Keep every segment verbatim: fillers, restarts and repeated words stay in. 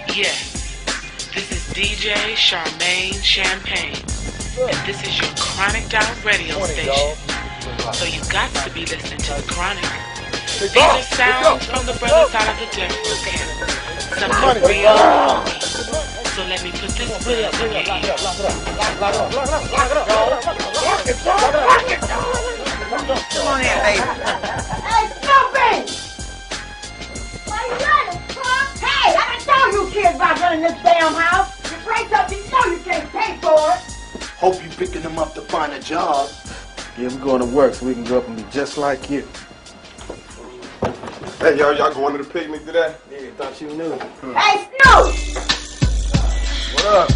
Yes, this is D J Charmaine Champagne, and this is your Chroniced Out radio station. So you got to be listening to the Chronic. These are sounds from the brothers out of the death row camp. Something real funky. So let me put this buzz in your ear. Come on in, baby. Hey, Snoopy! Why you running, huh? Hey, I done told you kids about running this damn house. You break something, you know you can't pay for it. Hope you picking them up to find a job. Yeah, we're going to work so we can grow up and be just like you. Hey, y'all, y'all going to the picnic today? Yeah, thought you knew. Hmm. Hey, Snoop! What up?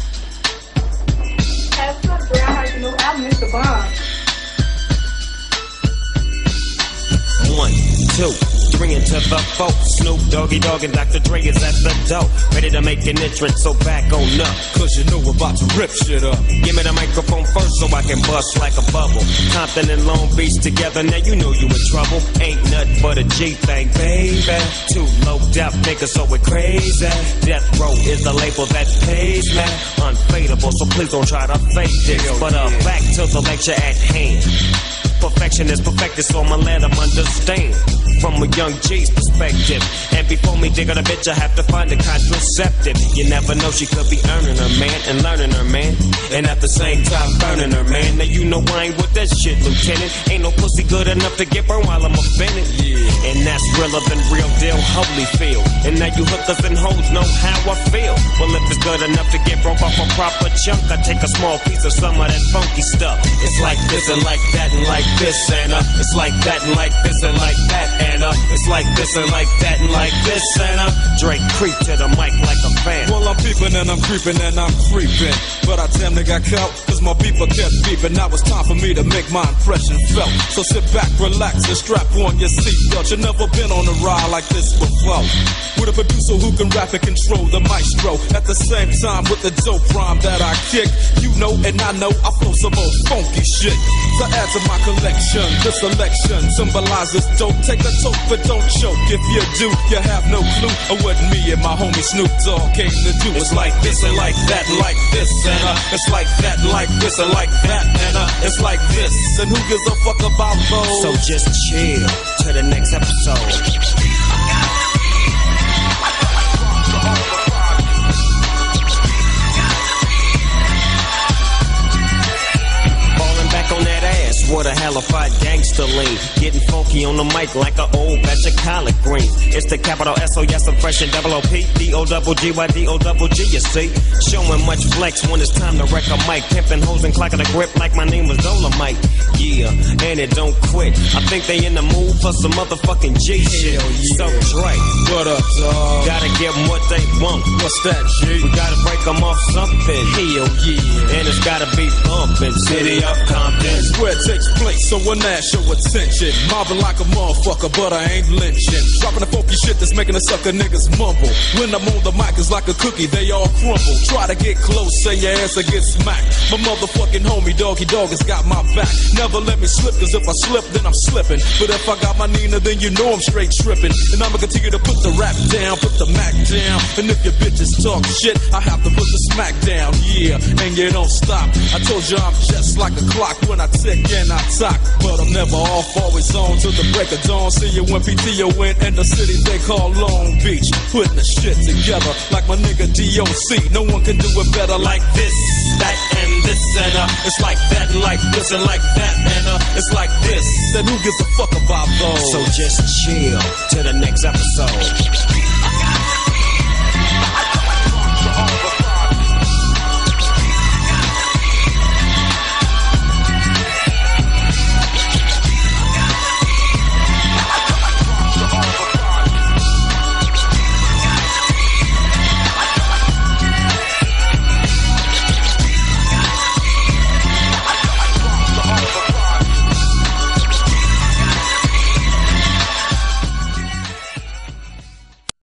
Hey, what's up, girl? How you know I missed the bomb? One, two, three into the four. Snoop Doggy Dogg and Doctor Dre is at the door, ready to make an entrance, so back on up, cause you know we're about to rip shit up. Give me the microphone first so I can bust like a bubble. Compton and Long Beach together, now you know you in trouble. Ain't nothing but a G thing, baby. Too loped out niggas, so we're crazy. Death Row is the label that pays me. Unfadeable, so please don't try to fake this. But uh, back to the lecture at hand. Perfection is perfected, so I'ma let them understand from a young G's perspective. And before me dig on a bitch, I have to find a contraceptive. You never know, she could be earning her man and learning her man, and at the same time burning her man. Now you know I ain't with that shit, Lieutenant. Ain't no pussy good enough to get burned while I'm offended. Yeah. And that's realer than real deal, Holyfield. And now you hookers and hoes know how I feel. Well, if it's good enough to get broke off a proper chunk, I take a small piece of some of that funky stuff. It's like this and like that and like this and uh, it's like that and like this and like that and uh, it's like this and like that and like this and uh, Drake creep to the mic like a fan. Well, I'm peeping and I'm creeping and I'm creeping, but I damn near got caught cause my beeper kept beeping. Now it's time for me to make my impression felt. So sit back, relax and strap on your seatbelt. You've never been on a ride like this before, with a producer who can rap and control the maestro at the same time with the dope rhyme that I kick. You know and I know I flow some old funky shit to add to my collection. This selection symbolizes dope. Take a toke but don't choke. If you do, you have no clue of what me and my homie Snoop Dogg came to do. It's like this and like that and like this and uh, it's like that and like this and like that and uh, it's like this. And who gives a fuck about those? So just chill to the next episode. On that ass, what a hellified gangster lean. Getting funky on the mic like an old batch of collard greens. It's the capital S O, yes, I'm fresh and double O P. D O double G Y D O double G, you see. Showing much flex when it's time to wreck a mic. Pimping hoes and clocking a grip like my name was Dolomite. Yeah, and it don't quit. I think they in the mood for some motherfucking G shit. Yeah. So Dre, what up, dog? Gotta give them what they want. What's that, G? We gotta break them off something. Hell yeah. And it's gotta be bumpin'. City of Compton. That's where it takes place, so when that show attention. Mobbing like a motherfucker, but I ain't lynching. Dropping the funky shit that's making the sucker niggas mumble. When I'm on the mic, it's like a cookie, they all crumble. Try to get close, say your ass will get smacked. My motherfucking homie, Doggy Dogg, has got my back. Never let me slip, cause if I slip, then I'm slipping. But if I got my Nina, then you know I'm straight tripping. And I'ma continue to put the rap down, put the Mac down. And if your bitches talk shit, I have to put the smack down. Yeah, and you don't stop. I told you I'm just like a clock. When I tick and I talk, but I'm never off, always on till the break of dawn. See you when P T O in, in the city they call Long Beach. Putting the shit together like my nigga D O C. No one can do it better like this, that, and this, and uh, it's like that, and like this, and like that, and uh, it's like this. Then who gives a fuck about those? So just chill to the next episode.